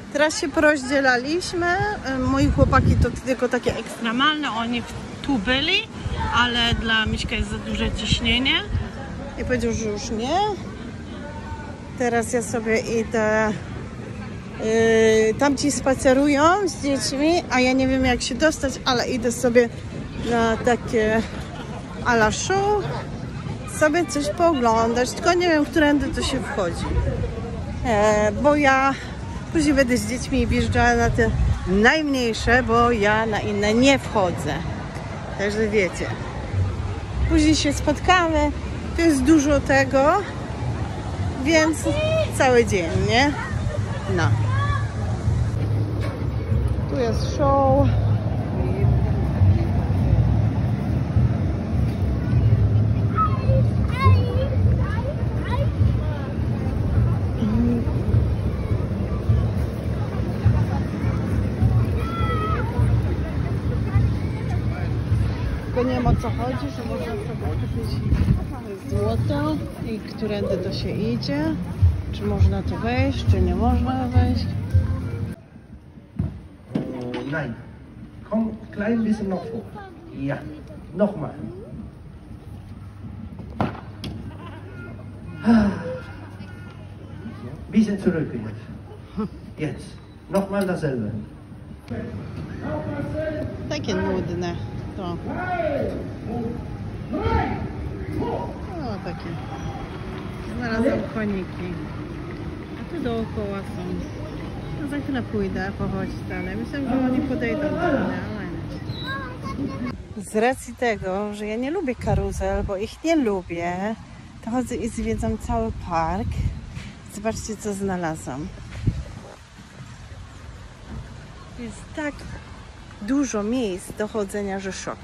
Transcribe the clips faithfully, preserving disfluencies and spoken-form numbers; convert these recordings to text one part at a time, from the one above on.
Teraz się porozdzielaliśmy. Moi chłopaki to tylko takie ekstremalne, oni tu byli, ale dla Miśka jest za duże ciśnienie i powiedział, że już nie. Teraz ja sobie idę. Yy, tamci spacerują z dziećmi, a ja nie wiem jak się dostać, ale idę sobie na takie a la show, sobie coś pooglądać, tylko nie wiem, którędy to się wchodzi. E, bo ja później będę z dziećmi wjeżdżała na te najmniejsze, bo ja na inne nie wchodzę. Także wiecie. Później się spotkamy, tu jest dużo tego, więc cały dzień, nie? No. Tu jest show. Tylko nie wiem o co chodzi, że można sobie kupić złoto i którędy to się idzie. Czy można tu wejść, czy nie można wejść? Nein. Komm, klein bisschen noch vor. Ja, nochmal. Bisschen zurück jetzt. Jetzt. Nochmal dasselbe. Takie nudne to. O, takie. Znalazłam koniki. A tu dookoła są. No za chwilę pójdę pochodzić dalej. Myślę, że oni podejdą do mnie, ale nie. Z racji tego, że ja nie lubię karuzel, bo ich nie lubię, to chodzę i zwiedzam cały park. Zobaczcie, co znalazłam. Jest tak dużo miejsc do chodzenia, że szok.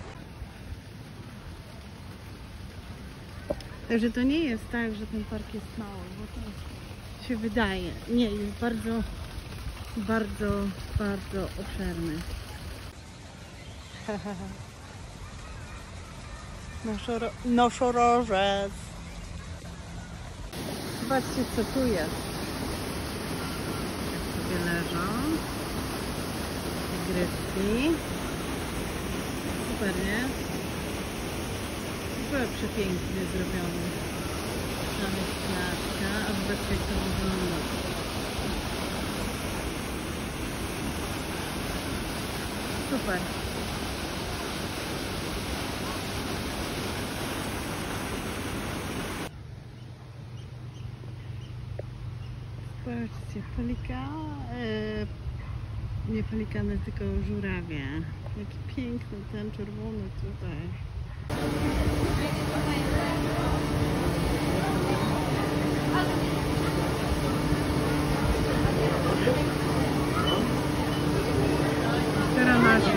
Także to nie jest tak, że ten park jest mały, bo to się wydaje. Nie, jest bardzo, bardzo, bardzo obszerny. Noszoro, noszorożec. Zobaczcie, co tu jest. Jak sobie leżą. Gryzki. Super, nie? Super przepięknie zrobiony. Tam jest klatka, a zobaczcie, jak to wygląda. Super. Zobaczcie, pelika, e, nie pelikany, tylko żurawie. Jaki piękny ten czerwony tutaj. Teranarzy.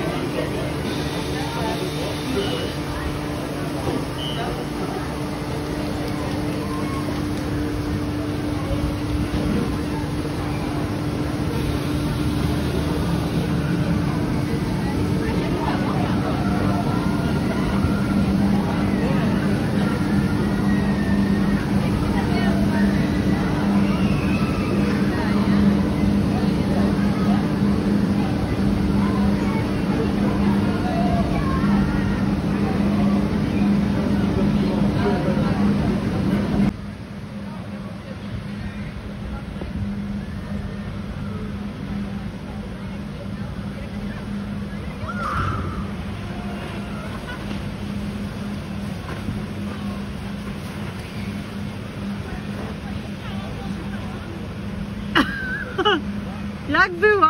Jak było?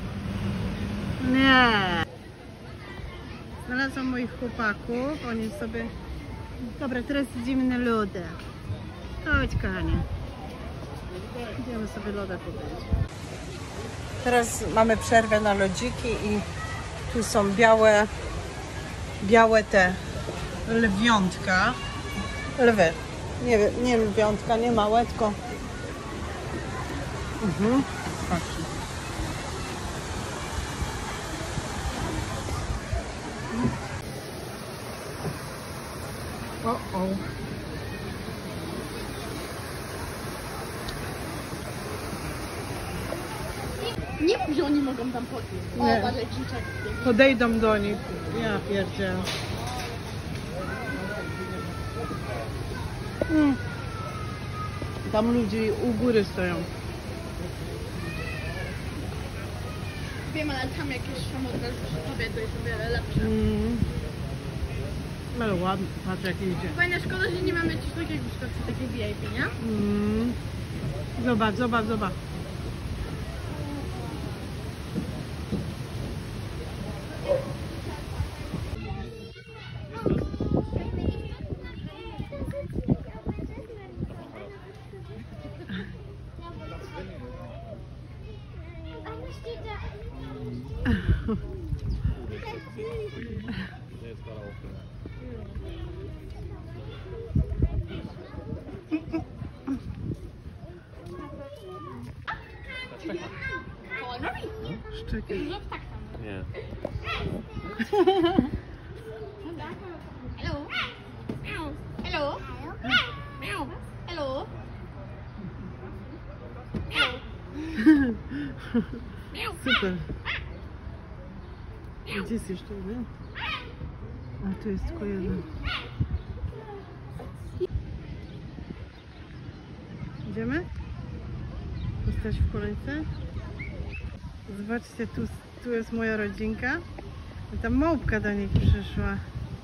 Nie. Znalazłam moich chłopaków. Oni sobie... Dobra, teraz idziemy na lodę. Chodź, kochanie. Idziemy sobie lodę kupić. Teraz mamy przerwę na lodziki i tu są białe, białe te lwiątka. Lwy. Nie, nie lwiątka, nie małe, tylko... Mhm. Patrzcie. O, o. Nie mów, że oni mogą tam podejść. O, Nie. ale dziczek. Podejdą do nich. Ja pierdzielę. Mm. Tam ludzie u góry stoją. Wiem, ale tam jakieś są od razu przy tobie, to jest o wiele lepsze. Mm. Ale ładnie, patrz jak idzie. Fajna szkoda, że nie mamy coś takiego w sztuce, takie V I P, nie? Mm. Zobacz, zobacz, zobacz. Kolorowi. Szczekiel. Zrób tak samo. Nie. Hello. Hello. Hello. Hello. Super. Gdzie jest jeszcze jeden? A tu jest tylko jeden. Idziemy? Jesteś w kolejce? Zobaczcie, tu, tu jest moja rodzinka. I ta małpka do nich przyszła.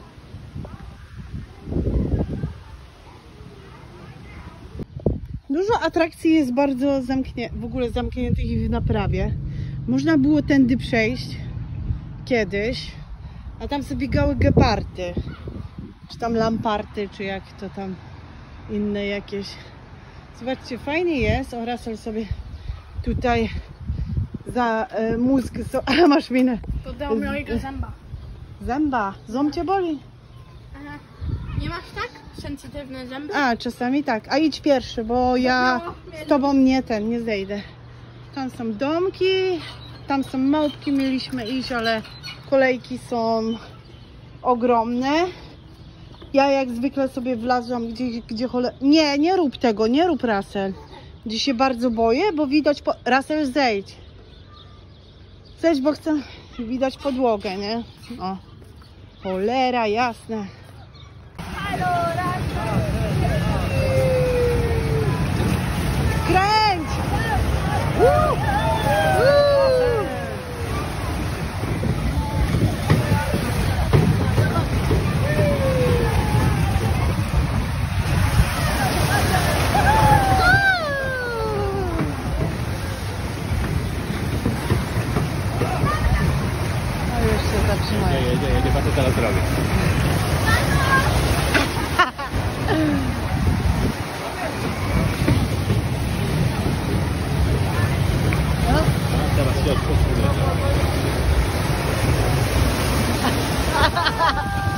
Dużo atrakcji jest bardzo zamkniętych, w ogóle zamkniętych w naprawie. Można było tędy przejść kiedyś, a tam sobie biegały gepardy, czy tam lamparty, czy jak to tam inne jakieś. Zobaczcie, fajnie jest. O, Russell sobie tutaj za e, mózg, so, a masz minę. To dał mojego zęba. Zęba, ząb cię boli. Aha. Nie masz tak? Sensytywne zęby? A, czasami tak. A idź pierwszy, bo ja z tobą nie ten, nie zejdę. Tam są domki, tam są małpki, mieliśmy iść, ale kolejki są ogromne. Ja jak zwykle sobie wlazłam gdzie, gdzie chole... Nie, nie rób tego, nie rób, Russell. Gdzie się bardzo boję, bo widać... Po... Russell, zejdź. Zejdź, bo chcę... Widać podłogę, nie? O. Cholera, jasne. Kręć! Woo! Woo! A już się zatrzymają. Jedzie, jedzie, jedzie, patrzę teraz robię. Teraz się odpuszczę.